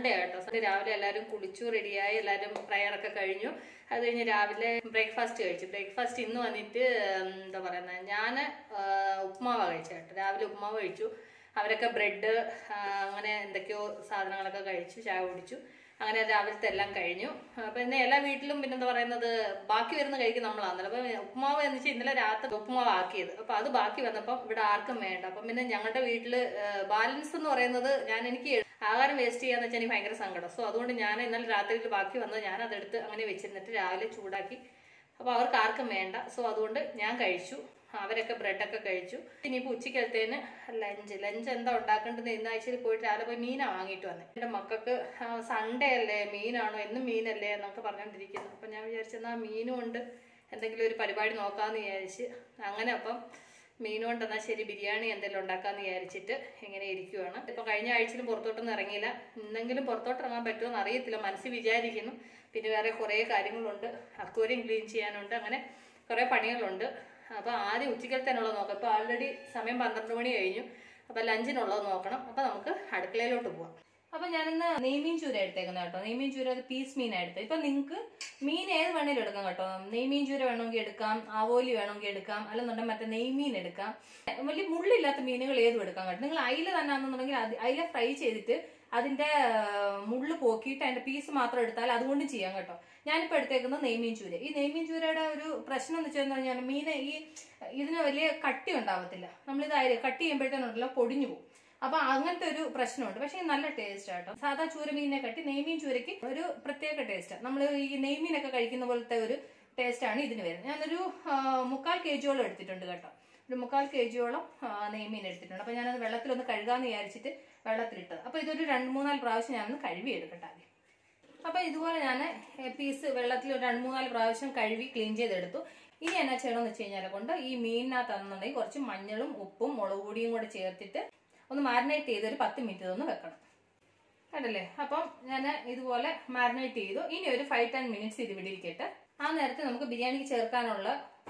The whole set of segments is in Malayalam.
സൺഡേ ആട്ടോ. സൺഡേ രാവിലെ എല്ലാവരും കുളിച്ചു റെഡിയായി, എല്ലാവരും പ്രയറൊക്കെ കഴിഞ്ഞു. അത് കഴിഞ്ഞ് രാവിലെ ബ്രേക്ക്ഫാസ്റ്റ് കഴിച്ചു. ബ്രേക്ക്ഫാസ്റ്റ് ഇന്ന് വന്നിട്ട് എന്താ പറയുന്നത്, ഞാൻ ഉപ്മാവ് കഴിച്ചു കേട്ടോ. രാവിലെ ഉപ്മാവ് കഴിച്ചു. അവരൊക്കെ ബ്രെഡ് അങ്ങനെ എന്തൊക്കെയോ സാധനങ്ങളൊക്കെ കഴിച്ചു, ചായ കുടിച്ചു. അങ്ങനെ രാവിലത്തെ എല്ലാം കഴിഞ്ഞു. അപ്പൊ ഇന്ന് എല്ലാ വീട്ടിലും പിന്നെന്താ പറയുന്നത്, ബാക്കി വരുന്ന കഴിക്കും നമ്മളാണല്ലോ. അപ്പൊ ഉപ്മാവ് എന്ന് വെച്ചാൽ ഇന്നലെ രാത്രി ഉപ്മാവ് ആക്കിയത്. അപ്പൊ അത് ബാക്കി വന്നപ്പം ഇവിടെ ആർക്കും വേണ്ട. അപ്പം പിന്നെ ഞങ്ങളുടെ വീട്ടില് ബാലൻസ് എന്ന് പറയുന്നത്, എനിക്ക് ആഹാരം വേസ്റ്റ് ചെയ്യാന്ന് വെച്ചാൽ എനിക്ക് ഭയങ്കര സങ്കടം. സോ അതുകൊണ്ട് ഞാൻ ഇന്നലെ രാത്രിയിൽ ബാക്കി വന്നത് ഞാൻ അതെടുത്ത് അങ്ങനെ വെച്ചിരുന്നിട്ട് രാവിലെ ചൂടാക്കി. അപ്പൊ അവർക്ക് ആർക്കും വേണ്ട. സോ അതുകൊണ്ട് ഞാൻ കഴിച്ചു. അവരൊക്കെ ബ്രെഡൊക്കെ കഴിച്ചു. ഇനിയിപ്പോൾ ഉച്ചക്കലത്തേന് ലഞ്ച് എന്താ ഉണ്ടാക്കേണ്ടത്, ഇന്ന് ആഴ്ചയിൽ പോയിട്ട് രാവിലെ പോയി മീനാണ് വാങ്ങിയിട്ട് വന്നത്. എൻ്റെ മക്കൾക്ക് സൺഡേ അല്ലേ, മീനാണോ, എന്നും മീനല്ലേ എന്നൊക്കെ പറഞ്ഞുകൊണ്ടിരിക്കുന്നു. അപ്പം ഞാൻ വിചാരിച്ചെന്നാൽ മീനും കൊണ്ട് എന്തെങ്കിലും ഒരു പരിപാടി നോക്കാമെന്ന് വിചാരിച്ച് അങ്ങനെ അപ്പം മീനും കൊണ്ട് എന്നാൽ ശരി ബിരിയാണി എന്തെങ്കിലും ഉണ്ടാക്കാമെന്ന് വിചാരിച്ചിട്ട് ഇങ്ങനെ ഇരിക്കുവാണ്. ഇപ്പം കഴിഞ്ഞ ആഴ്ചയിലും പുറത്തോട്ടൊന്നും ഇറങ്ങിയില്ല. ഇന്നെങ്കിലും പുറത്തോട്ട് ഇറങ്ങാൻ പറ്റുമോ എന്ന് അറിയത്തില്ല, മനസ്സിൽ വിചാരിക്കുന്നു. പിന്നെ വേറെ കുറേ കാര്യങ്ങളുണ്ട്, അക്വേറിയം ക്ലീൻ ചെയ്യാനുണ്ട്, അങ്ങനെ കുറേ പണികളുണ്ട്. അപ്പോൾ ആദ്യം ഉച്ചക്കലത്തേനുള്ളത് നോക്കാം. ഇപ്പോൾ ആൾറെഡി സമയം 12 മണി കഴിഞ്ഞു. അപ്പോൾ ലഞ്ചിനുള്ളത് നോക്കണം. അപ്പോൾ നമുക്ക് അടുക്കളയിലോട്ട് പോവാം. അപ്പോൾ ഞാനിന്ന് നെയ്മീൻ ചൂര എടുത്തേക്കുന്നത് കേട്ടോ. നെയ്മീൻ ചൂര അത് പീസ് മീനാണ് എടുത്തത്. ഇപ്പം നിങ്ങൾക്ക് മീൻ ഏത് വേണേലും എടുക്കാം കേട്ടോ. നെയ്മീൻ ചൂര വേണമെങ്കിൽ എടുക്കാം, ആവോലി വേണമെങ്കിൽ എടുക്കാം, അല്ലെന്നുണ്ടെങ്കിൽ മറ്റേ നെയ്മീൻ എടുക്കാം. വലിയ മുള്ളില്ലാത്ത മീനുകൾ ഏതും എടുക്കാം കേട്ടോ. നിങ്ങൾ അയില തന്നെ ആണെന്നുണ്ടെങ്കിൽ അയില ഫ്രൈ ചെയ്തിട്ട് അതിന്റെ മുള്ള് പോക്കിയിട്ട് അതിന്റെ പീസ് മാത്രം എടുത്താൽ അതുകൊണ്ടും ചെയ്യാം കേട്ടോ. ഞാനിപ്പോൾ എടുത്തേക്കുന്നത് നെയ്മീൻ ചൂര. ഈ നെയ്മീൻ ചൂരയുടെ ഒരു പ്രശ്നം എന്ന് വെച്ചാൽ കഴിഞ്ഞാൽ മീൻ ഇതിന് വലിയ കട്ടി ഉണ്ടാവത്തില്ല. നമ്മളിത് കട്ട് ചെയ്യുമ്പോഴത്തേനുണ്ടല്ലോ പൊടിഞ്ഞു പോകും. അപ്പൊ അങ്ങനത്തെ ഒരു പ്രശ്നമുണ്ട്. പക്ഷെ നല്ല ടേസ്റ്റ് ആട്ടോ. സാധാ ചൂരമീനിനെ കട്ടി നെയ്മീൻ ചൂരയ്ക്ക് ഒരു പ്രത്യേക ടേസ്റ്റാണ്. നമ്മൾ ഈ നെയ്മീനൊക്കെ കഴിക്കുന്ന പോലത്തെ ഒരു ടേസ്റ്റാണ് ഇതിന് വരുന്നത്. ഞാനൊരു 3/4 kg എടുത്തിട്ടുണ്ട് കേട്ടോ. ഒരു 3/4 kg നെയ്മീൻ എടുത്തിട്ടുണ്ട്. അപ്പൊ ഞാനത് വെള്ളത്തിലൊന്ന് കഴുകാന്ന് വിചാരിച്ചിട്ട് വെള്ളത്തിലിട്ടത്. അപ്പൊ ഇതൊരു 2-3-4 പ്രാവശ്യം ഞാനൊന്ന് കഴുകി എടുക്കട്ടെ ആദ്യം. അപ്പൊ ഇതുപോലെ ഞാൻ പീസ് വെള്ളത്തിൽ ഒരു 2-3-4 പ്രാവശ്യം കഴുകി ക്ലീൻ ചെയ്തെടുത്തു. ഇനി എന്നാ ചെയ്യണമെന്ന് വെച്ച് കഴിഞ്ഞാൽ കൊണ്ട് ഈ മീനിനകത്താണെന്നുണ്ടെങ്കിൽ കുറച്ച് മഞ്ഞളും ഉപ്പും മുളക് പൊടിയും കൂടെ ചേർത്തിട്ട് ഒന്ന് മാരിനേറ്റ് ചെയ്ത് ഒരു 10 മിനിറ്റ് ഒന്ന് വെക്കണം. കണ്ടല്ലേ? അപ്പം ഞാൻ ഇതുപോലെ മാരിനേറ്റ് ചെയ്തു. ഇനി ഒരു 5-10 മിനിറ്റ്സ് ഇത് ഇവിടെ ഇരിക്കട്ടെ. ആ നേരത്തെ നമുക്ക് ബിരിയാണിക്ക് ചേർക്കാനുള്ള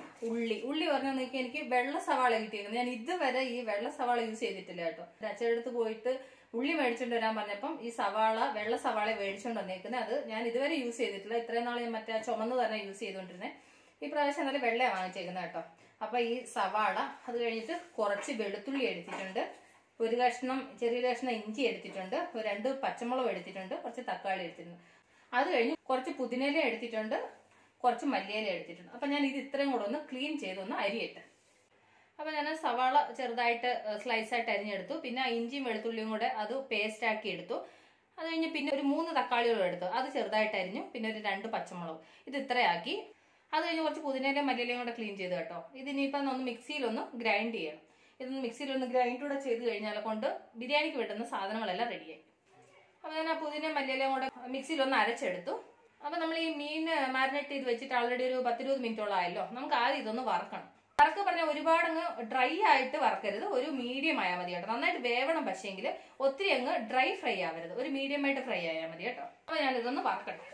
ഉള്ളി പറഞ്ഞാൽ നോക്കി എനിക്ക് വെള്ള സവാള കിട്ടിയിരിക്കുന്നത്. ഞാൻ ഇതുവരെ ഈ വെള്ള സവാള യൂസ് ചെയ്തിട്ടില്ല കേട്ടോ. അച്ഛനടുത്ത് പോയിട്ട് ഉള്ളി മേടിച്ചോണ്ട് വരാൻ പറഞ്ഞപ്പം ഈ വെള്ള സവാള മേടിച്ചോണ്ട് വന്നേക്കുന്നത്. അത് ഞാൻ ഇതുവരെ യൂസ് ചെയ്തിട്ടില്ല. ഇത്രയും നാൾ ഞാൻ മറ്റേ ചുമന്ന് തന്നെ യൂസ് ചെയ്തുകൊണ്ടിരുന്നത്. ഈ പ്രാവശ്യം എന്നാലും വെള്ളയാണ് വാങ്ങിച്ചേക്കുന്നത് കേട്ടോ. അപ്പൊ ഈ സവാള, അത് കഴിഞ്ഞിട്ട് കുറച്ച് വെളുത്തുള്ളി എടുത്തിട്ടുണ്ട്, ഒരു ചെറിയൊരു കഷ്ണം ഇഞ്ചി എടുത്തിട്ടുണ്ട്, 2 പച്ചമുളക് എടുത്തിട്ടുണ്ട്, കുറച്ച് തക്കാളി എടുത്തിട്ടുണ്ട്. അത് കഴിഞ്ഞ് കുറച്ച് പുതിനയില എടുത്തിട്ടുണ്ട്, കുറച്ച് മല്ലിയില എടുത്തിട്ടുണ്ട്. അപ്പൊ ഞാൻ ഇത് ഇത്രയും കൂടെ ഒന്ന് ക്ലീൻ ചെയ്തൊന്ന് അരിയട്ടെ. അപ്പൊ ഞാൻ സവാള ചെറുതായിട്ട് സ്ലൈസ് ആയിട്ട് അരിഞ്ഞെടുത്തു. പിന്നെ ഇഞ്ചിയും വെളുത്തുള്ളിയും കൂടെ അത് പേസ്റ്റ് ആക്കി എടുത്തു. അത് കഴിഞ്ഞ് പിന്നെ ഒരു 3 തക്കാളികളും എടുത്തു, അത് ചെറുതായിട്ട് അരിഞ്ഞു. പിന്നെ ഒരു 2 പച്ചമുളക്, ഇത് ഇത്രയാക്കി. അത് കഴിഞ്ഞ് കുറച്ച് പുതിനയിലയും മല്ലിയിലയും കൂടെ ക്ലീൻ ചെയ്ത് കേട്ടോ. ഇതിനിപ്പം ഒന്ന് മിക്സിയിലൊന്ന് ഗ്രൈൻഡ് ചെയ്യണം. ഇതൊന്ന് മിക്സിയിലൊന്ന് ഗ്രൈൻഡ് കൂടെ ചെയ്ത് കഴിഞ്ഞാൽ കൊണ്ട് ബിരിയാണിക്ക് വേണ്ടുന്ന സാധനങ്ങളെല്ലാം റെഡിയായി. അപ്പൊ ഞാൻ ആ പുതിനയും മല്ലിയിലയും കൂടെ മിക്സിയിലൊന്ന് അരച്ചെടുത്തു. അപ്പൊ നമ്മൾ ഈ മീൻ മാരിനേറ്റ് ചെയ്ത് വെച്ചിട്ട് ആൾറെഡി ഒരു 10-20 മിനിറ്റോളം ആയല്ലോ. നമുക്ക് ആദ്യം ഇതൊന്ന് വറക്കണം. വറക്ക് പറഞ്ഞാൽ ഒരുപാട് അങ്ങ് ഡ്രൈ ആയിട്ട് വറക്കരുത്, ഒരു മീഡിയം ആയാൽ മതി കേട്ടോ. നന്നായിട്ട് വേവണം, പക്ഷേങ്കിൽ ഒത്തിരി അങ്ങ് ഡ്രൈ ഫ്രൈ ആവരുത്, ഒരു മീഡിയം ആയിട്ട് ഫ്രൈ ആയാൽ മതി കേട്ടോ. അപ്പൊ ഞാനിതൊന്ന് വറക്കട്ടെ.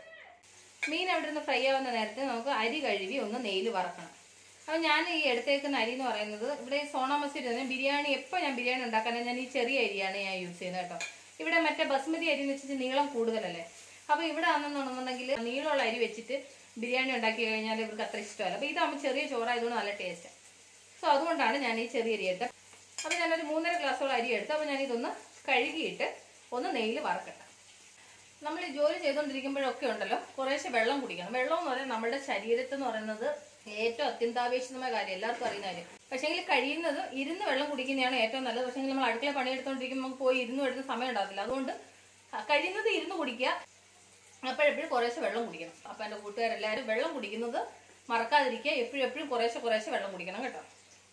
മീൻ അവിടെ നിന്ന് ഫ്രൈ ആവുന്ന നേരത്തെ നമുക്ക് അരി കഴുകി ഒന്ന് നെയ്യിൽ വറക്കണം. അപ്പൊ ഞാൻ ഈ എടുത്തേക്കുന്ന അരി എന്ന് പറയുന്നത് ഇവിടെ സോണ മസൂരി തന്നെ. ബിരിയാണി എപ്പോൾ ഞാൻ ബിരിയാണി ഉണ്ടാക്കാനും ഞാൻ ഈ ചെറിയ അരിയാണ് ഞാൻ യൂസ് ചെയ്യുന്നത് കേട്ടോ. ഇവിടെ മറ്റേ ബസ്മതി അരി എന്ന് വെച്ചിട്ട് നീളം കൂടുതലല്ലേ. അപ്പൊ ഇവിടെ ആണെന്നുണ്ടെന്നുണ്ടെങ്കിൽ നീളമുള്ള അരി വെച്ചിട്ട് ബിരിയാണി ഉണ്ടാക്കി കഴിഞ്ഞാൽ ഇവർക്ക് അത്ര ഇഷ്ടമല്ല. അപ്പൊ ഇതാകുമ്പോൾ ചെറിയ ചോറായതുകൊണ്ട് നല്ല ടേസ്റ്റാണ്. സോ അതുകൊണ്ടാണ് ഞാൻ ഈ ചെറിയ അരി എടുത്തത്. അപ്പൊ ഞാനൊരു 3.5 ഗ്ലാസോളം അരി എടുത്തു. അപ്പൊ ഞാൻ ഇതൊന്ന് കഴുകിയിട്ട് ഒന്ന് നെയ്യിൽ വറക്കട്ടെ. നമ്മൾ ഈ ജോലി ചെയ്തുകൊണ്ടിരിക്കുമ്പോഴൊക്കെ ഉണ്ടല്ലോ കുറേശ്ശെ വെള്ളം കുടിക്കണം. വെള്ളം എന്ന് പറയുന്നത് നമ്മുടെ ശരീരത്തെന്ന് പറയുന്നത് ഏറ്റവും അത്യന്താപേക്ഷിതമായ കാര്യം, എല്ലാവർക്കും അറിയുന്ന കാര്യം. പക്ഷേങ്കിൽ കഴിയുന്നത് ഇരുന്ന് വെള്ളം കുടിക്കുന്നതാണ് ഏറ്റവും നല്ലത്. പക്ഷേ നമ്മൾ അടുക്കള പണിയെടുത്തോണ്ടിരിക്കുമ്പോൾ നമുക്ക് പോയി ഇരുന്ന് വരുന്ന സമയം ഉണ്ടാകത്തില്ല. അതുകൊണ്ട് കഴിയുന്നത് ഇരുന്ന് കുടിക്കുക, അപ്പോഴെപ്പോഴും കുറേശ്ശെ വെള്ളം കുടിക്കണം. അപ്പൊ എന്റെ കൂട്ടുകാരെല്ലാവരും വെള്ളം കുടിക്കുന്നത് മറക്കാതിരിക്കുക. എപ്പോഴും കുറേശ്ശെ വെള്ളം കുടിക്കണം കേട്ടോ.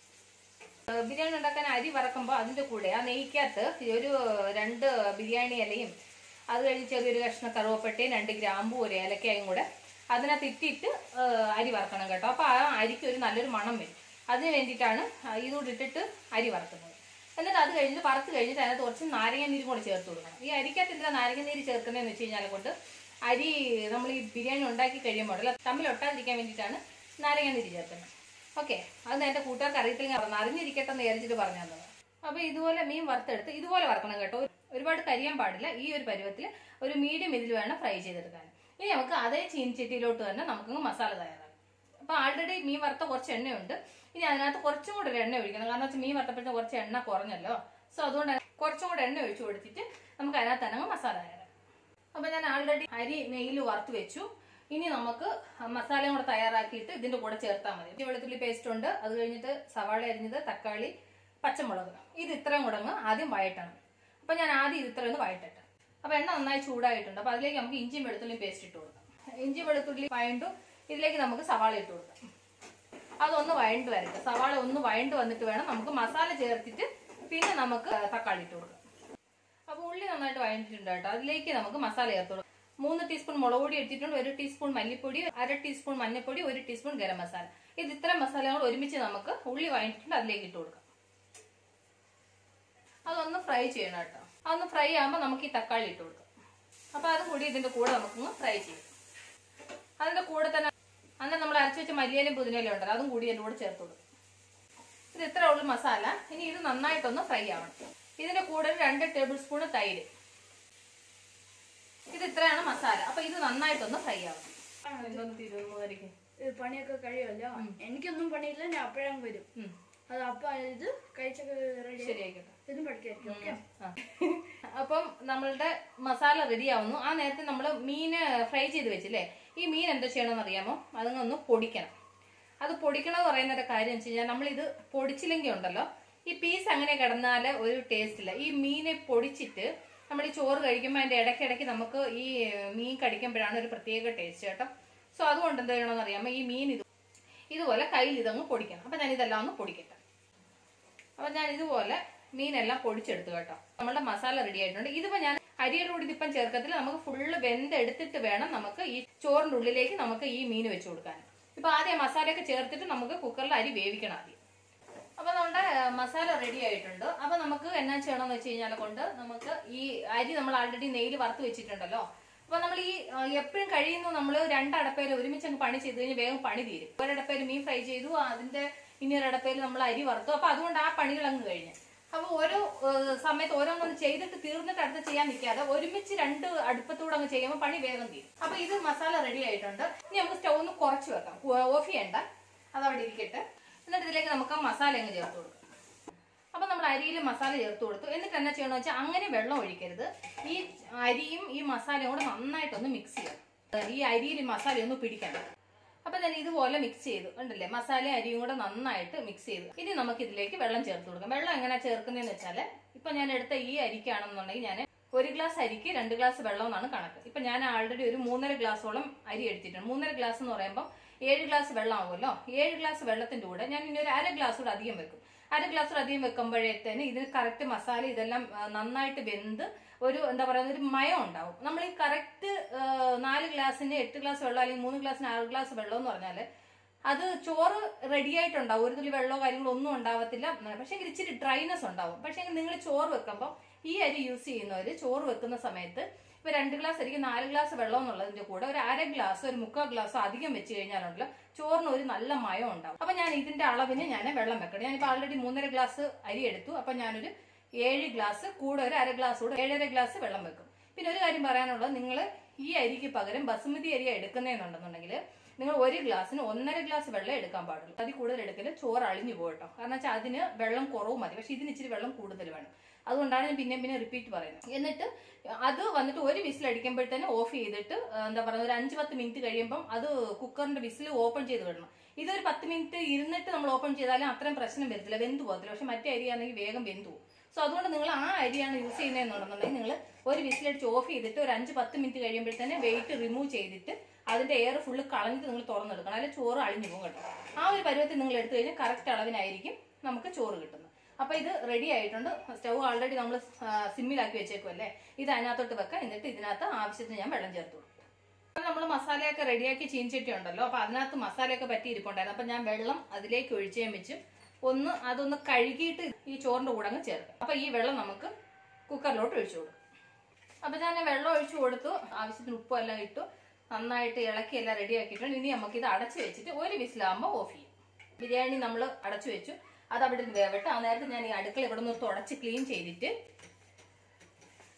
ബിരിയാണി ഉണ്ടാക്കാൻ അരി വറക്കുമ്പോൾ അതിന്റെ കൂടെ ആ നെയ്ക്കകത്ത് ഒരു 2 ബിരിയാണി ഇലയും, അത് കഴിഞ്ഞ് ചെറിയൊരു കഷ്ണം കറുവപ്പട്ടയും 2 ഗ്രാമ്പും 1 ഏലക്കായും കൂടെ അതിനകത്ത് ഇട്ടിട്ട് അരി വറക്കണം കേട്ടോ. അപ്പൊ ആ അരിക്ക് ഒരു നല്ലൊരു മണം വരും. അതിന് വേണ്ടിയിട്ടാണ് ഇതുകൂടി ഇട്ടിട്ട് അരി വറക്കുന്നത്. എന്നിട്ട് അത് കഴിഞ്ഞിട്ട് വറുത്ത് കഴിഞ്ഞിട്ട് അതിനകത്ത് കുറച്ച് നാരങ്ങ കൂടെ ചേർത്ത് കൊടുക്കണം. ഈ അരിക്കകത്ത് എന്തിനാ നാരങ്ങ നീര് ചേർക്കുന്നതെന്ന് വെച്ച് കഴിഞ്ഞാൽ കൊണ്ട് അരി നമ്മൾ ഈ ബിരിയാണി ഉണ്ടാക്കി കഴിയുമ്പോൾ തമ്മിൽ ഒട്ടാതിരിക്കാൻ വേണ്ടിയിട്ടാണ് നാരങ്ങ നീര് ചേർക്കുന്നത്. ഓക്കെ, അത് എന്റെ കൂട്ടുകാർക്ക് അറിയത്തില്ലെങ്കിൽ അറിഞ്ഞിരിക്കട്ടെ എന്ന് വിചാരിച്ചിട്ട് പറഞ്ഞു തന്നത്. അപ്പൊ ഇതുപോലെ മീൻ വറുത്തെടുത്ത് ഇതുപോലെ വറക്കണം കേട്ടോ. ഒരുപാട് കരിയാൻ പാടില്ല. ഈ ഒരു പരുവത്തിൽ ഒരു മീഡിയം ഇതിൽ വേണം ഫ്രൈ ചെയ്തെടുക്കാൻ. ഇനി നമുക്ക് അതേ ചീനിച്ചട്ടിയിലോട്ട് തന്നെ നമുക്കങ്ങ് മസാല തയ്യാറാക്കാം. അപ്പൊ ആൾറെഡി മീൻ വറുത്ത കുറച്ച് എണ്ണയുണ്ട്. ഇനി അതിനകത്ത് കുറച്ചും കൂടെ ഒരു എണ്ണ ഒഴിക്കണം. കാരണം വെച്ചാൽ മീൻ വറുത്തപ്പോഴത്തെ കുറച്ച് എണ്ണ കുറഞ്ഞല്ലോ. സോ അതുകൊണ്ട് കുറച്ചും കൂടെ എണ്ണ ഒഴിച്ചു കൊടുത്തിട്ട് നമുക്ക് അതിനകത്ത് തന്നെ മസാല തയ്യാറാക്കാം. അപ്പൊ ഞാൻ ആൾറെഡി അരി നെയ്യിൽ വറുത്ത് വെച്ചു. ഇനി നമുക്ക് മസാലയും കൂടെ തയ്യാറാക്കിയിട്ട് ഇതിന്റെ കൂടെ ചേർത്താൽ മതി. ഇഞ്ചി വെളുത്തുള്ളി പേസ്റ്റ് ഉണ്ട്, അത് കഴിഞ്ഞിട്ട് സവാള അരിഞ്ഞത്, തക്കാളി, പച്ചമുളക്, ഇത് ഇത്രയും കൂടെ ആദ്യം വഴറ്റണം. അപ്പൊ ഞാൻ ആദ്യം ഇത് ഇത്രയും വഴറ്റട്ടെ. അപ്പൊ എണ്ണ നന്നായി ചൂടായിട്ടുണ്ട്. അപ്പൊ അതിലേക്ക് നമുക്ക് ഇഞ്ചിയും വെളുത്തുള്ളിയും പേസ്റ്റ് ഇട്ട് കൊടുക്കാം. ഇഞ്ചി വെളുത്തുള്ളി വഴണ്ടു, ഇതിലേക്ക് നമുക്ക് സവാള ഇട്ട് കൊടുക്കാം. അതൊന്ന് വഴണ്ട് വരട്ടെ. സവാള ഒന്ന് വഴണ്ട് വന്നിട്ട് വേണം നമുക്ക് മസാല ചേർത്തിട്ട് പിന്നെ നമുക്ക് തക്കാളി ഇട്ട് കൊടുക്കാം. അപ്പൊ ഉള്ളി നന്നായിട്ട് വഴണ്ടിട്ടുണ്ട് കേട്ടോ. അതിലേക്ക് നമുക്ക് മസാല ചേർത്ത് കൊടുക്കാം. 3 ടീസ്പൂൺ മുളക് പൊടി എടുത്തിട്ടുണ്ട്, 1 ടീസ്പൂൺ മല്ലിപ്പൊടി, 1/2 ടീസ്പൂൺ മഞ്ഞൾപ്പൊടി, 1 ടീസ്പൂൺ ഗരം മസാല. ഇത് ഇത്ര മസാലകൾ ഒരുമിച്ച് നമുക്ക് ഉള്ളി വഴണ്ടിട്ടുണ്ട് അതിലേക്ക് ഇട്ട് കൊടുക്കാം. അതൊന്ന് ഫ്രൈ ചെയ്യണം കേട്ടോ. അതൊന്ന് ഫ്രൈ ആകുമ്പോൾ നമുക്ക് ഈ തക്കാളി ഇട്ട് കൊടുക്കാം. അപ്പൊ അതും കൂടി ഇതിന്റെ കൂടെ നമുക്കൊന്ന് ഫ്രൈ ചെയ്യാം. അതിന്റെ കൂടെ തന്നെ അന്ന് നമ്മൾ അരച്ചു വെച്ച മല്ലിയിലും പുതിനയിലും ഉണ്ടല്ലോ, അതും കൂടി എന്റെ കൂടെ ചേർത്ത് കൊടുക്കും. ഇത് ഇത്ര ഉള്ളു മസാല. ഇനി ഇത് നന്നായിട്ടൊന്ന് ഫ്രൈ ആവണം. ഇതിന്റെ കൂടെ 2 ടേബിൾ സ്പൂൺ തൈര്. ഇത് ഇത്രയാണ് മസാല. അപ്പൊ ഇത് നന്നായിട്ടൊന്ന് ഫ്രൈ ആവണം. പണിയൊക്കെ കഴിയുമല്ലോ. എനിക്കൊന്നും പണിയില്ല, ഞാൻ അപ്പോഴാണ് വരും. അത് അപ്പൊ ഇത് കഴിച്ചൊക്കെ റെഡി ശരിയായിക്കോട്ടെ. ഇതും പഠിക്കായിരിക്കും. അപ്പം നമ്മളുടെ മസാല റെഡി ആവുന്നു. ആ നേരത്തെ നമ്മൾ മീന് ഫ്രൈ ചെയ്ത് വെച്ചില്ലേ, ഈ മീൻ എന്താ ചെയ്യണമെന്ന് അറിയാമോ? അതങ്ങൊന്ന് പൊടിക്കണം. അത് പൊടിക്കണമെന്ന് പറയുന്ന ഒരു കാര്യം വെച്ച് കഴിഞ്ഞാൽ നമ്മളിത് പൊടിച്ചില്ലെങ്കിൽ ഉണ്ടല്ലോ, ഈ പീസ് അങ്ങനെ കിടന്നാല് ഒരു ടേസ്റ്റ് ഇല്ല. ഈ മീനെ പൊടിച്ചിട്ട് നമ്മൾ ഈ ചോറ് കഴിക്കുമ്പോൾ അതിന്റെ ഇടയ്ക്കിടയ്ക്ക് നമുക്ക് ഈ മീൻ കടിക്കുമ്പോഴാണ് ഒരു പ്രത്യേക ടേസ്റ്റ് കേട്ടോ. സോ അതുകൊണ്ട് എന്താ ചെയ്യണമെന്ന് അറിയാമോ? ഈ മീൻ ഇതുപോലെ കയ്യിൽ ഇതങ്ങ് പൊടിക്കണം. അപ്പൊ ഞാൻ ഇതെല്ലാം ഒന്ന് പൊടിക്കട്ടെ. അപ്പൊ ഞാൻ ഇതുപോലെ മീനെല്ലാം പൊടിച്ചെടുത്തു കേട്ടോ. നമ്മളുടെ മസാല റെഡി ആയിട്ടുണ്ട്. ഇതിപ്പോ ഞാൻ അരിയുടെ കൂടി ഇതിപ്പം ചേർക്കത്തില്ല. നമുക്ക് ഫുള്ള് വെന്തെടുത്തിട്ട് വേണം നമുക്ക് ഈ ചോറിന്റെ ഉള്ളിലേക്ക് നമുക്ക് ഈ മീൻ വെച്ച് കൊടുക്കാൻ. ഇപ്പൊ ആദ്യം മസാലയൊക്കെ ചേർത്തിട്ട് നമുക്ക് കുക്കറിൽ അരി വേവിക്കണം ആദ്യം. അപ്പൊ നമ്മുടെ മസാല റെഡി ആയിട്ടുണ്ട്. അപ്പൊ നമുക്ക് എന്നാ ചെയ്യണമെന്ന് വെച്ച് കഴിഞ്ഞാൽ കൊണ്ട് നമുക്ക് ഈ അരി നമ്മൾ ആൾറെഡി നെയ്യിൽ വറുത്ത് വെച്ചിട്ടുണ്ടല്ലോ. അപ്പൊ നമ്മൾ ഈ എപ്പോഴും കഴിയുന്നു നമ്മൾ 2 അടപ്പേര് ഒരുമിച്ച് അങ്ങ് പണി ചെയ്ത് കഴിഞ്ഞാൽ വേഗം പണി തീരും. ഒരടപ്പേര് മീൻ ഫ്രൈ ചെയ്തു, അതിന്റെ ഇനി ഒരടപ്പേര് നമ്മൾ അരി വറുത്തു. അപ്പൊ അതുകൊണ്ട് ആ പണികൾ അങ്ങ് കഴിഞ്ഞു. അപ്പൊ ഓരോ സമയത്ത് ഓരോന്നൊന്ന് ചെയ്തിട്ട് തീർന്നിട്ട് അടുത്ത് ചെയ്യാൻ നിൽക്കാതെ ഒരുമിച്ച് 2 അടുപ്പത്തൂടെ അങ്ങ് ചെയ്യുമ്പോൾ പണി വേഗം തീരും. അപ്പൊ ഇത് മസാല റെഡി ആയിട്ടുണ്ട്. ഇനി നമുക്ക് സ്റ്റൗ ഒന്ന് കുറച്ച് വെക്കാം, ഓഫ് ചെയ്യണ്ട, അതവിടെ ഇരിക്കട്ടെ. എന്നിട്ട് ഇതിലേക്ക് നമുക്ക് മസാല അങ്ങ് ചേർത്ത് കൊടുക്കാം. അപ്പൊ നമ്മൾ അരിയിൽ മസാല ചേർത്ത് കൊടുത്തു. എന്നിട്ട് എന്നാ ചെയ്യണമെന്ന് വെച്ചാൽ അങ്ങനെ വെള്ളം ഒഴിക്കരുത്. ഈ അരിയും ഈ മസാലയും കൂടെ നന്നായിട്ടൊന്ന് മിക്സ് ചെയ്യണം. ഈ അരിയിൽ മസാലയൊന്ന് പിടിക്കണം. അപ്പൊ ഞാൻ ഇതുപോലെ മിക്സ് ചെയ്തു കണ്ടില്ലേ, മസാലയും അരിയും കൂടെ നന്നായിട്ട് മിക്സ് ചെയ്തു. ഇനി നമുക്ക് ഇതിലേക്ക് വെള്ളം ചേർത്ത് കൊടുക്കാം. വെള്ളം എങ്ങനെ ചേർക്കുന്നതെന്ന് വെച്ചാല്, ഇപ്പൊ ഞാൻ എടുത്ത ഈ അരിക്കാണെന്നുണ്ടെങ്കിൽ ഞാൻ 1 ഗ്ലാസ് അരിക്ക് 2 ഗ്ലാസ് വെള്ളം എന്നാണ് കണക്ക്. ഇപ്പൊ ഞാൻ ആൾറെഡി ഒരു 3.5 ഗ്ലാസോളം അരി എടുത്തിട്ടുണ്ട്. 3.5 ഗ്ലാസ് എന്ന് പറയുമ്പോൾ 7 ഗ്ലാസ് വെള്ളം ആവുമല്ലോ. 7 ഗ്ലാസ് വെള്ളത്തിന്റെ കൂടെ ഞാൻ ഇനി ഒരു 1/2 ഗ്ലാസ് കൂടെ അധികം വെക്കും. 1/2 ഗ്ലാസ് കൂടെ അധികം വെക്കുമ്പോഴത്തേന് ഇതിന് കറക്റ്റ് മസാല ഇതെല്ലാം നന്നായിട്ട് വെന്ത് ഒരു എന്താ പറയുക ഒരു മയം ഉണ്ടാവും. നമ്മൾ ഈ കറക്റ്റ് 4 ഗ്ലാസിന് 8 ഗ്ലാസ് വെള്ളം അല്ലെങ്കിൽ 3 ഗ്ലാസിന് 6 ഗ്ലാസ് വെള്ളം എന്ന് പറഞ്ഞാല് അത് ചോറ് റെഡി ആയിട്ടുണ്ടാവും. ഒരു തുള്ളി വെള്ളമോ കാര്യങ്ങളോ ഒന്നും ഉണ്ടാവത്തില്ല. പക്ഷെ ഇച്ചിരി ഡ്രൈനെസ് ഉണ്ടാവും. പക്ഷെ നിങ്ങൾ ചോറ് വെക്കുമ്പോൾ ഈ അരി യൂസ് ചെയ്യുന്നവര് ചോറ് വെക്കുന്ന സമയത്ത് ഇപ്പൊ 2 ഗ്ലാസ് അരിക്ക് 4 ഗ്ലാസ് വെള്ളം എന്നുള്ളതിന്റെ കൂടെ ഒരു 1/2 ഗ്ലാസ് ഒരു 3/4 ഗ്ലാസ് അധികം വെച്ച് കഴിഞ്ഞാലുണ്ടല്ലോ ചോറിന് ഒരു നല്ല മയം ഉണ്ടാവും. അപ്പൊ ഞാൻ ഇതിന്റെ അളവിന് ഞാൻ വെള്ളം വെക്കണം. ഞാനിപ്പോ ആൾറെഡി 3.5 ഗ്ലാസ് അരി എടുത്തു. അപ്പൊ ഞാനൊരു 7 ഗ്ലാസ് കൂടെ ഒരു 1/2 ഗ്ലാസ് കൂടെ 7.5 ഗ്ലാസ് വെള്ളം വെക്കും. പിന്നെ ഒരു കാര്യം പറയാനുള്ളത്, നിങ്ങൾ ഈ അരിക്ക് പകരം ബസുമതി അരി എടുക്കുന്നതെന്നുണ്ടെന്നുണ്ടെങ്കിൽ നിങ്ങൾ 1 ഗ്ലാസ്സിന് 1.5 ഗ്ലാസ് വെള്ളം എടുക്കാൻ പാടുള്ളൂ. അതിൽ കൂടുതൽ എടുക്കല് ചോറ് അളിഞ്ഞു പോകട്ടോ. കാരണം വെച്ചാൽ അതിന് വെള്ളം കുറവ് മതി. പക്ഷെ ഇതിന് ഇച്ചിരി വെള്ളം കൂടുതൽ വേണം. അതുകൊണ്ടാണ് ഞാൻ പിന്നെ റിപ്പീറ്റ് പറയുന്നത്. എന്നിട്ട് അത് വന്നിട്ട് ഒരു വിസിൽ അടിക്കുമ്പോഴത്തേന് ഓഫ് ചെയ്തിട്ട് എന്താ പറയുക ഒരു 5-10 മിനിറ്റ് കഴിയുമ്പോൾ അത് കുക്കറിന്റെ വിസിൽ ഓപ്പൺ ചെയ്ത് വിടണം. ഇതൊരു 10 മിനിറ്റ് ഇരുന്നിട്ട് നമ്മൾ ഓപ്പൺ ചെയ്താലും അത്രയും പ്രശ്നം വരത്തില്ല, വെന്തു പോകത്തില്ല. പക്ഷെ മറ്റേ അരിയാണെങ്കിൽ വേഗം വെന്തു പോകും. സോ അതുകൊണ്ട് നിങ്ങൾ ആ അരിയാണ് യൂസ് ചെയ്യുന്നതെന്നുണ്ടെന്നുണ്ടെങ്കിൽ നിങ്ങൾ ഒരു വിസിലടിച്ച് ഓഫ് ചെയ്തിട്ട് ഒരു 5-10 മിനിറ്റ് കഴിയുമ്പോഴത്തേന് വെയിറ്റ് റിമൂവ് ചെയ്തിട്ട് അതിന്റെ എയർ ഫുള്ള് കളഞ്ഞിട്ട് നിങ്ങൾ തുറന്നെടുക്കണം. അല്ലെങ്കിൽ ചോറ് അളിഞ്ഞു പോകും കേട്ടോ. ആ ഒരു പരുവത്തിൽ നിങ്ങൾ എടുത്തു കഴിഞ്ഞാൽ കറക്റ്റ് അളവിനായിരിക്കും നമുക്ക് ചോറ് കിട്ടുന്നത്. അപ്പൊ ഇത് റെഡി ആയിട്ടുണ്ട്. സ്റ്റൗ ആൾറെഡി നമ്മൾ സിമ്മിലാക്കി വെച്ചേക്കുമല്ലേ, ഇത് അതിനകത്തോട്ട് വെക്കാം. എന്നിട്ട് ഇതിനകത്ത് ആവശ്യത്തിന് ഞാൻ വെള്ളം ചേർത്ത് കൊടുക്കും. നമ്മൾ മസാലയൊക്കെ റെഡിയാക്കി ചീൻചട്ടി ഉണ്ടല്ലോ, അപ്പൊ അതിനകത്ത് മസാലയൊക്കെ പറ്റി ഇരിപ്പുണ്ടായിരുന്നു. അപ്പൊ ഞാൻ വെള്ളം അതിലേക്ക് ഒഴിച്ചേം വെച്ച് അതൊന്ന് കഴുകിയിട്ട് ഈ ചോറിന്റെ കൂടെ അങ്ങ് ചേർക്കാം. അപ്പൊ ഈ വെള്ളം നമുക്ക് കുക്കറിലോട്ട് ഒഴിച്ചു കൊടുക്കും. അപ്പൊ ഞാൻ വെള്ളം ഒഴിച്ചു കൊടുത്തു, ആവശ്യത്തിന് ഉപ്പും എല്ലാം ഇട്ടു, നന്നായിട്ട് ഇളക്കി എല്ലാം റെഡി ആക്കിയിട്ടുണ്ട്. ഇനി നമുക്ക് ഇത് അടച്ചു വെച്ചിട്ട് ഒരു വിസിലാകുമ്പോൾ ഓഫ് ചെയ്യും. ബിരിയാണി നമ്മൾ അടച്ചു വെച്ചു, അത് അവിടെ നിന്ന് വേവട്ടെ. ആ നേരത്തെ ഞാൻ ഈ അടുക്കള ഇവിടെ നിന്ന് തുടച്ച് ക്ലീൻ ചെയ്തിട്ട്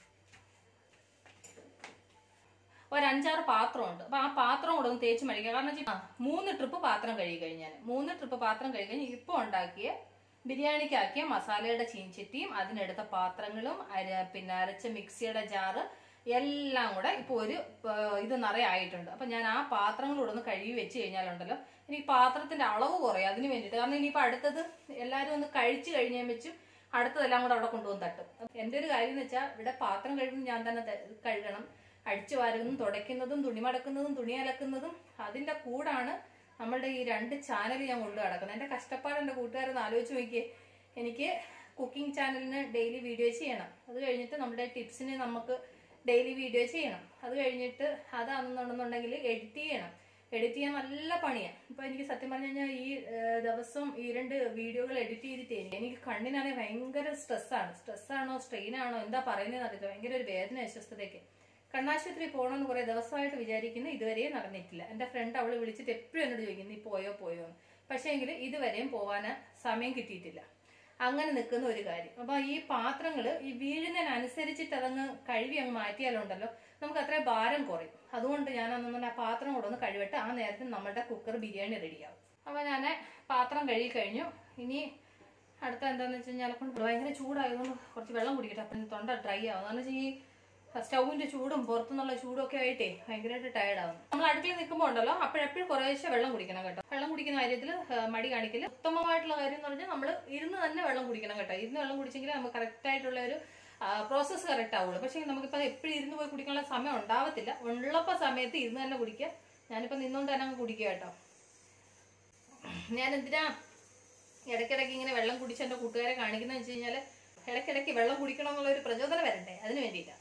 ഒരു 5-6 പാത്രമുണ്ട്. അപ്പൊ ആ പാത്രം കൂടെ ഒന്ന് തേച്ച് മടിക്കുക. കാരണം 3 ട്രിപ്പ് പാത്രം കഴുകി കഴിഞ്ഞാൽ 3 ട്രിപ്പ് പാത്രം കഴുകി കഴിഞ്ഞാൽ ഇപ്പോൾ ഉണ്ടാക്കിയ ബിരിയാണിക്കാക്കിയ മസാലയുടെ ചീൻചട്ടിയും അതിനെടുത്ത പാത്രങ്ങളും പിന്നെ അരച്ച മിക്സിയുടെ ജാറ് എല്ലാം കൂടെ ഇപ്പോൾ ഒരു ഇത് നിറയെ ആയിട്ടുണ്ട്. അപ്പൊ ഞാൻ ആ പാത്രങ്ങളൂടെ ഒന്ന് കഴുകി വെച്ച് കഴിഞ്ഞാലുണ്ടല്ലോ എനിക്ക് പാത്രത്തിന്റെ അളവ് കുറയും. അതിന് വേണ്ടിയിട്ട്. കാരണം ഇനിയിപ്പോൾ അടുത്തത് എല്ലാവരും ഒന്ന് കഴിച്ചു കഴിഞ്ഞാൽ വെച്ചും അടുത്തതെല്ലാം കൂടെ അവിടെ കൊണ്ടുവന്ന് തട്ടും. എൻ്റെ ഒരു കാര്യം എന്ന് വെച്ചാൽ ഇവിടെ പാത്രം കഴുകുന്നത് ഞാൻ തന്നെ കഴുകണം. അടിച്ചു വാരുന്നതും തുടയ്ക്കുന്നതും തുണി മടക്കുന്നതും തുണി അലക്കുന്നതും അതിന്റെ കൂടാണ് നമ്മളുടെ ഈ 2 ചാനൽ ഞാൻ കൊണ്ടു നടക്കുന്നത്. എൻ്റെ കഷ്ടപ്പാട് എൻ്റെ കൂട്ടുകാരൊന്ന് ആലോചിച്ച് നോക്കിയേ. എനിക്ക് കുക്കിംഗ് ചാനലിന് ഡെയിലി വീഡിയോ ചെയ്യണം. അത് കഴിഞ്ഞിട്ട് നമ്മുടെ ടിപ്സിന് നമുക്ക് ഡെയിലി വീഡിയോ ചെയ്യണം. അത് കഴിഞ്ഞിട്ട് അതാണെന്നുണ്ടെന്നുണ്ടെങ്കിൽ എഡിറ്റ് ചെയ്യണം. എഡിറ്റ് ചെയ്യാൻ നല്ല പണിയാണ്. ഇപ്പൊ എനിക്ക് സത്യം പറഞ്ഞു കഴിഞ്ഞാൽ ഈ ദിവസം ഈ 2 വീഡിയോകൾ എഡിറ്റ് ചെയ്തിട്ടേ എനിക്ക് കണ്ണിനാണെങ്കിൽ ഭയങ്കര സ്ട്രെസ്സാണോ സ്ട്രെയിനാണോ എന്താ പറയുന്നതെന്ന് അറിയില്ല. ഭയങ്കര ഒരു വേദന അസ്വസ്ഥതയ്ക്ക്. കണ്ണാശുപത്രി പോകണമെന്ന് കുറെ ദിവസമായിട്ട് വിചാരിക്കുന്നു. ഇതുവരെയും നടന്നിട്ടില്ല. എൻ്റെ ഫ്രണ്ട് അവള് വിളിച്ചിട്ട് എപ്പോഴും എന്നോട് ചോദിക്കും നീ പോയോ എന്ന്. പക്ഷേ എങ്കിൽ ഇതുവരെയും പോവാൻ സമയം കിട്ടിയിട്ടില്ല. അങ്ങനെ നിൽക്കുന്ന ഒരു കാര്യം. അപ്പൊ ഈ പാത്രങ്ങൾ ഈ വീഴുന്നതിനനുസരിച്ചിട്ട് അതങ്ങ് കഴുകി അങ്ങ് മാറ്റിയാലുണ്ടല്ലോ നമുക്ക് അത്രയും ഭാരം കുറയും. അതുകൊണ്ട് ഞാൻ അന്നൊന്നും ആ പാത്രം കൂടെ ഒന്ന് കഴിവട്ടെ. ആ നേരത്തെ നമ്മുടെ കുക്കർ ബിരിയാണി റെഡിയാവും. അപ്പൊ ഞാൻ പാത്രം കഴുകി കഴിഞ്ഞു. ഇനി അടുത്ത എന്താന്ന് വെച്ച് കഴിഞ്ഞാൽ ഭയങ്കര ചൂടായതുകൊണ്ട് കുറച്ച് വെള്ളം കുടിക്കട്ടെ. അപ്പം തൊണ്ട ഡ്രൈ ആവും. എന്ന് വെച്ചാൽ ഈ സ്റ്റൗവിന്റെ ചൂടും പുറത്തുനിന്നുള്ള ചൂടും ഒക്കെ ആയിട്ടേ ഭയങ്കരമായിട്ട് ടയർഡാവും. നമ്മൾ അടുക്കളയിൽ നിൽക്കുമ്പോൾ ഉണ്ടല്ലോ അപ്പോഴെപ്പോഴും കുറേശ്ശെ വെള്ളം കുടിക്കണം കേട്ടോ. വെള്ളം കുടിക്കുന്ന കാര്യത്തിൽ മടി കാണിക്കില്ല. ഉത്തമമായിട്ടുള്ള കാര്യം എന്ന് പറഞ്ഞാൽ നമ്മൾ ഇരുന്ന് തന്നെ വെള്ളം കുടിക്കണം കേട്ടോ. ഇരുന്ന് വെള്ളം കുടിച്ചെങ്കിൽ നമുക്ക് കറക്റ്റ് ആയിട്ടുള്ള ഒരു പ്രോസസ്സ് കറക്റ്റ് ആവുള്ളൂ. പക്ഷേ നമുക്കിപ്പോൾ എപ്പോഴും ഇരുന്ന് പോയി കുടിക്കാനുള്ള സമയം ഉണ്ടാവത്തില്ല. ഉള്ളപ്പോൾ സമയത്ത് ഇരുന്ന് തന്നെ കുടിക്കുക. ഞാനിപ്പോൾ നിന്നുകൊണ്ട് തന്നെ അങ്ങ് കുടിക്കുക കേട്ടോ. ഞാൻ എന്തിനാ ഇടയ്ക്കിടയ്ക്ക് ഇങ്ങനെ വെള്ളം കുടിച്ച് എൻ്റെ കൂട്ടുകാരെ കാണിക്കുന്നതെന്ന് വെച്ച് കഴിഞ്ഞാൽ ഇടയ്ക്കിടയ്ക്ക് വെള്ളം കുടിക്കണം എന്നുള്ള ഒരു പ്രചോദനം വരണ്ടേ, അതിന് വേണ്ടിയിട്ടാണ്.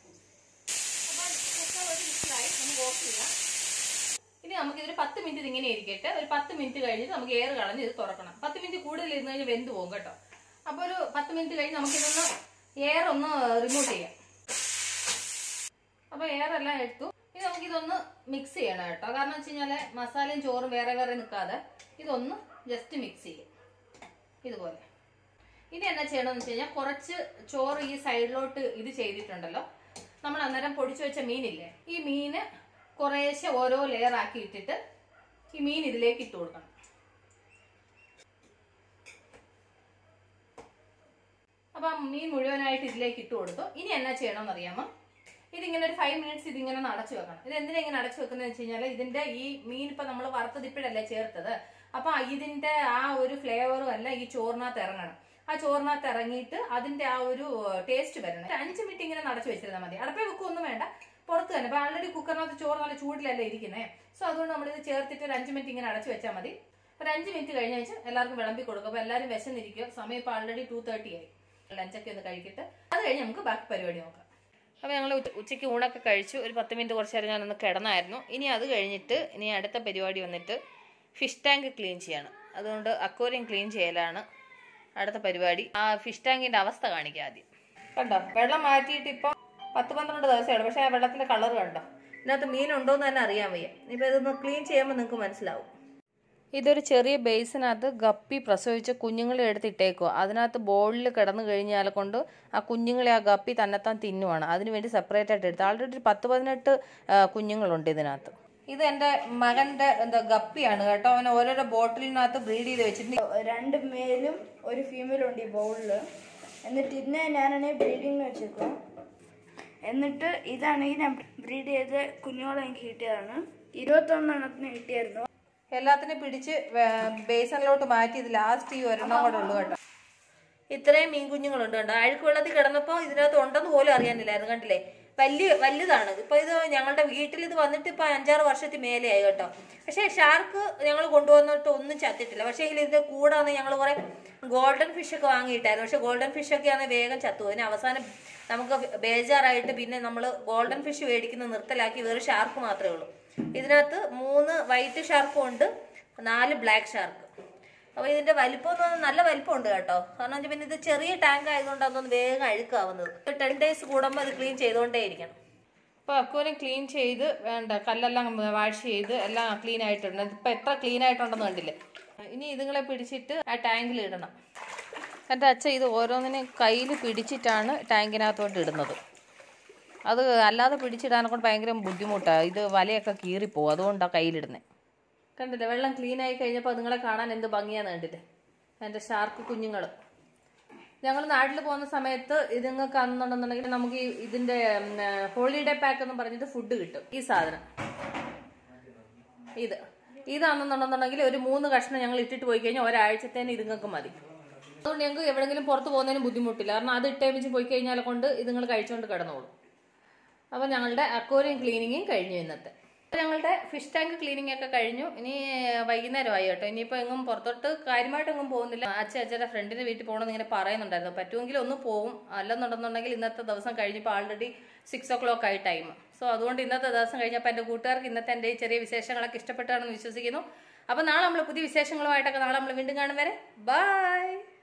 ഇനി നമുക്കിതൊരു 10 മിനിറ്റ് ഇങ്ങനെ ഇരിക്കട്ടെ. ഒരു 10 മിനിറ്റ് കഴിഞ്ഞിട്ട് നമുക്ക് എയർ കളഞ്ഞ് ഇത് തുറക്കണം. 10 മിനിറ്റ് കൂടുതൽ ഇരുന്ന് കഴിഞ്ഞാൽ വെന്ത് പോകും കേട്ടോ. അപ്പൊ ഒരു 10 മിനിറ്റ് കഴിഞ്ഞ് നമുക്കിതൊന്ന് എയർ ഒന്ന് റിമൂവ് ചെയ്യാം. അപ്പൊ എയർ എല്ലാം എടുത്തു. ഇനി നമുക്കിതൊന്ന് മിക്സ് ചെയ്യണം കേട്ടോ. കാരണം വെച്ച് കഴിഞ്ഞാല് മസാലയും ചോറും വേറെ വേറെ നിൽക്കാതെ ഇതൊന്ന് ജസ്റ്റ് മിക്സ് ചെയ്യും ഇതുപോലെ. ഇനി എന്നാ ചെയ്യണമെന്ന് വെച്ച് കഴിഞ്ഞാൽ കുറച്ച് ചോറ് ഈ സൈഡിലോട്ട് ഇത് ചെയ്തിട്ടുണ്ടല്ലോ. നമ്മൾ അന്നേരം പൊടിച്ചു വെച്ച മീനില്ലേ, ഈ മീന് കുറേശ്ശെ ഓരോ ലെയർ ആക്കി ഇട്ടിട്ട് ഈ മീൻ ഇതിലേക്ക് ഇട്ട് കൊടുക്കണം. അപ്പൊ മീൻ മുഴുവനായിട്ട് ഇതിലേക്ക് ഇട്ട് കൊടുത്തു. ഇനി എന്നാ ചെയ്യണമെന്ന് അറിയാമോ? ഇതിങ്ങനെ ഒരു 5 മിനിറ്റ്സ് ഇതിങ്ങനെ അടച്ചു വെക്കണം. ഇത് എന്തിനാ ഇങ്ങനെ അടച്ചു വെക്കുന്നത് വെച്ച് കഴിഞ്ഞാൽ ഇതിന്റെ ഈ മീൻ ഇപ്പൊ നമ്മൾ വറുത്തത് ഇപ്പോഴല്ലേ ചേർത്തത്. അപ്പൊ ഇതിന്റെ ആ ഒരു ഫ്ലേവറും അല്ല ഈ ചോറിനകത്ത് ഇറങ്ങണം. ആ ചോറിനകത്ത് ഇറങ്ങിയിട്ട് അതിന്റെ ആ ഒരു ടേസ്റ്റ് വരണം. 5 മിനിറ്റ് ഇങ്ങനെ നടച്ചു വെച്ചിരുന്നാൽ മതി. അടപ്പേ വെക്കൊന്നും വേണ്ട, പുറത്ത് തന്നെ. അപ്പൊ ആൾറെഡി കുക്കറിനകത്ത് ചോറ് നല്ല ചൂടിലല്ലേ ഇരിക്കുന്നത്. സോ അതുകൊണ്ട് നമ്മളിത് ചേർത്തിട്ട് ഒരു 5 മിനിറ്റ് ഇങ്ങനെ അടച്ചു വെച്ചാൽ മതി. ഒരു 5 മിനിറ്റ് കഴിഞ്ഞ വെച്ച് എല്ലാവർക്കും വിളമ്പി കൊടുക്കും. അപ്പൊ എല്ലാവരും വിശന്നിരിക്കുക. സമയം ഇപ്പൊ ആൾറെഡി 2:30 ആയി. ലഞ്ചൊക്കെ ഒന്ന് കഴിക്കിട്ട് അത് കഴിഞ്ഞ് നമുക്ക് ബാക്കി പരിപാടി നോക്കാം. അപ്പോൾ ഞങ്ങൾ ഉച്ചയ്ക്ക് ഊണൊക്കെ കഴിച്ചു. ഒരു 10 മിനിറ്റ് കുറച്ച് നേരം ഞാനൊന്ന് കിടന്നായിരുന്നു. ഇനി അത് കഴിഞ്ഞിട്ട് ഇനി അടുത്ത പരിപാടി വന്നിട്ട് ഫിഷ് ടാങ്ക് ക്ലീൻ ചെയ്യണം. അതുകൊണ്ട് അക്വേറിയം ക്ലീൻ ചെയ്യലാണ് അടുത്ത പരിപാടി. ആ ഫിഷ് ടാങ്കിന്റെ അവസ്ഥ കാണിക്കാം ആദ്യം. കണ്ടോ, വെള്ളം മാറ്റിയിട്ട് ഇപ്പം 10-12 ദിവസമാണ്. പക്ഷെ ആ വെള്ളത്തിന്റെ കളർ കണ്ടോ, ഇതിനകത്ത് മീനുണ്ടോന്ന് തന്നെ അറിയാൻ വയ്യ. ഇപ്പം ഇതൊന്ന് ക്ലീൻ ചെയ്യുമ്പോൾ നിങ്ങൾക്ക് മനസ്സിലാവും. ഇതൊരു ചെറിയ ബേസിനകത്ത് ഗപ്പി പ്രസവിച്ച് കുഞ്ഞുങ്ങളെ എടുത്തിട്ടേക്കുക. അതിനകത്ത് ബോളിൽ കിടന്നു കഴിഞ്ഞാൽ കൊണ്ട് ആ കുഞ്ഞുങ്ങളെ ആ ഗപ്പി തന്നെത്താൻ തിന്നുവാണ്. അതിനുവേണ്ടി സെപ്പറേറ്റ് ആയിട്ട് എടുത്ത് ആൾറെഡി ഒരു 10-18 കുഞ്ഞുങ്ങളുണ്ട് ഇതിനകത്ത്. ഇത് എൻ്റെ മകൻ്റെ ഗപ്പിയാണ് കേട്ടോ. അവൻ ഓരോരോ ബോട്ടിലിനകത്ത് ബ്രീഡ് ചെയ്ത് വെച്ചിട്ടുണ്ട്. 2 മെയിലും 1 ഫീമെയിലും ഉണ്ട് ഈ ബൗളിൽ. എന്നിട്ട് ഇതിനെ ഞാനാണെങ്കിൽ ബ്രീഡിങ്ങിന് വെച്ചേക്കാം. എന്നിട്ട് ഇതാണെങ്കിൽ ഞാൻ ബ്രീഡ് ചെയ്ത് കുഞ്ഞുങ്ങളെ എനിക്ക് കിട്ടിയതാണ്. 21 എണ്ണത്തിന് കിട്ടിയായിരുന്നു. എല്ലാത്തിനും പിടിച്ച് ബേസണിലോട്ട് മാറ്റി ഇത് ലാസ്റ്റ് ഈ ഒരെണ്ണം കൂടെ ഉള്ളു കേട്ടോ. ഇത്രയും മീൻ കുഞ്ഞുങ്ങളുണ്ട് കേട്ടോ. അഴുക്ക് വെള്ളത്തിൽ കിടന്നപ്പോൾ ഇതിനകത്ത് ഉണ്ടെന്ന് പോലും അറിയാനില്ലായിരുന്നു. കണ്ടില്ലേ, വലുതാണ്. ഇപ്പൊ ഇത് ഞങ്ങളുടെ വീട്ടിൽ ഇത് വന്നിട്ട് ഇപ്പൊ 5-6 വർഷത്തിൽ മേലെയായി കേട്ടോ. പക്ഷെ ഷാർക്ക് ഞങ്ങൾ കൊണ്ടുവന്നിട്ട് ഒന്നും ചത്തിട്ടില്ല. പക്ഷേ ഇത് കൂടാന്ന് ഞങ്ങൾ കുറെ ഗോൾഡൻ ഫിഷ് ഒക്കെ വാങ്ങിയിട്ടായിരുന്നു. പക്ഷെ ഗോൾഡൻ ഫിഷ് ഒക്കെ ആണെങ്കിൽ വേഗം ചത്തു. അതിന് അവസാനം നമുക്ക് ബേജാറായിട്ട് പിന്നെ നമ്മൾ ഗോൾഡൻ ഫിഷ് മേടിക്കുന്നത് നിർത്തലാക്കി വെറും ഷാർക്ക് മാത്രമേ ഉള്ളൂ. ഇതിനകത്ത് 3 വൈറ്റ് ഷാർക്കും ഉണ്ട്, 4 ബ്ലാക്ക് ഷാർക്ക്. അപ്പോൾ ഇതിന്റെ വലിപ്പം എന്ന് പറഞ്ഞാൽ നല്ല വലിപ്പമുണ്ട് കേട്ടോ. കാരണം പിന്നെ ഇത് ചെറിയ ടാങ്ക് ആയതുകൊണ്ട് അതൊന്ന് വേഗം അഴുക്കാവുന്നത്. 10 ഡേയ്സ് കൂടുമ്പോൾ അത് ക്ലീൻ ചെയ്തുകൊണ്ടേ ഇരിക്കണം. അപ്പോൾ അക്വേറിയം ക്ലീൻ ചെയ്ത് വേണ്ട കല്ലെല്ലാം വാഷ് ചെയ്ത് എല്ലാം ക്ലീൻ ആയിട്ടുണ്ട്. ഇപ്പം എത്ര ക്ലീൻ ആയിട്ടുണ്ടെന്ന് കണ്ടില്ലേ. ഇനി ഇതുങ്ങളെ പിടിച്ചിട്ട് ആ ടാങ്കിൽ ഇടണം. എൻ്റെ അച്ഛൻ ഇത് ഓരോന്നിനെയും കയ്യിൽ പിടിച്ചിട്ടാണ് ടാങ്കിനകത്തോട്ട് ഇടുന്നത്. അത് അല്ലാതെ പിടിച്ചിടാനെ കൊണ്ട് ഭയങ്കര ബുദ്ധിമുട്ടാണ്. ഇത് വലയൊക്കെ കീറിപ്പോവും, അതുകൊണ്ടാണ് കയ്യിലിടുന്നത്. കണ്ടില്ലേ, വെള്ളം ക്ലീൻ ആയി കഴിഞ്ഞപ്പോൾ അതുങ്ങളെ കാണാൻ എന്ത് ഭംഗിയാന്ന് കണ്ടില്ലേ, എൻ്റെ ഷാർക്ക് കുഞ്ഞുങ്ങൾ. ഞങ്ങൾ നാട്ടിൽ പോകുന്ന സമയത്ത് ഇതുങ്ങൾക്ക് അന്നുണ്ടെന്നുണ്ടെങ്കിൽ നമുക്ക് ഇതിൻ്റെ ഹോളിഡേ പാക്ക് എന്ന് പറഞ്ഞിട്ട് ഫുഡ് കിട്ടും. ഈ സാധനം ഇതാണെന്നുണ്ടെന്നുണ്ടെങ്കിൽ ഒരു 3 കഷ്ണം ഞങ്ങൾ ഇട്ടിട്ട് പോയി കഴിഞ്ഞാൽ ഒരാഴ്ചത്തേന് ഇതുങ്ങൾക്ക് മതി. അതുകൊണ്ട് ഞങ്ങൾക്ക് എവിടെയെങ്കിലും പുറത്ത് പോകുന്നതിന് ബുദ്ധിമുട്ടില്ല. കാരണം അത് ഇട്ടേമിച്ച് പോയി കഴിഞ്ഞാൽ കൊണ്ട് ഇതുങ്ങൾ കഴിച്ചുകൊണ്ട് കിടന്നോളും. അപ്പോൾ ഞങ്ങളുടെ അക്വേറിയം ക്ലീനിങ്ങും കഴിഞ്ഞു ഇന്നത്തെ. ഞങ്ങളുടെ ഫിഷ് ടാങ്ക് ക്ലീനിങ് ഒക്കെ കഴിഞ്ഞു. ഇനി വൈകുന്നേരമായി കേട്ടോ. ഇനിയിപ്പോൾ എങ്ങും പുറത്തോട്ട് കാര്യമായിട്ടെങ്ങും പോകുന്നില്ല. അച്ഛൻ്റെ ഫ്രണ്ടിൻ്റെ വീട്ടിൽ പോകണമെന്ന് ഇങ്ങനെ പറയുന്നുണ്ടായിരുന്നു. പറ്റുമെങ്കിൽ ഒന്ന് പോവും, അല്ലെന്നുണ്ടെന്നുണ്ടെങ്കിൽ ഇന്നത്തെ ദിവസം കഴിഞ്ഞപ്പോൾ ആൾറെഡി 6 o'clock ആയി ടൈം. സോ അതുകൊണ്ട് ഇന്നത്തെ ദിവസം കഴിഞ്ഞപ്പോൾ എൻ്റെ കൂട്ടുകാർക്ക് ഇന്നത്തെ എൻ്റെ ഈ ചെറിയ വിശേഷങ്ങളൊക്കെ ഇഷ്ടപ്പെട്ടാണെന്ന് വിശ്വസിക്കുന്നു. അപ്പോൾ നാളെ നമ്മൾ പുതിയ വിശേഷങ്ങളുമായിട്ടൊക്കെ നാളെ നമ്മൾ വീണ്ടും കാണും വരെ ബൈ.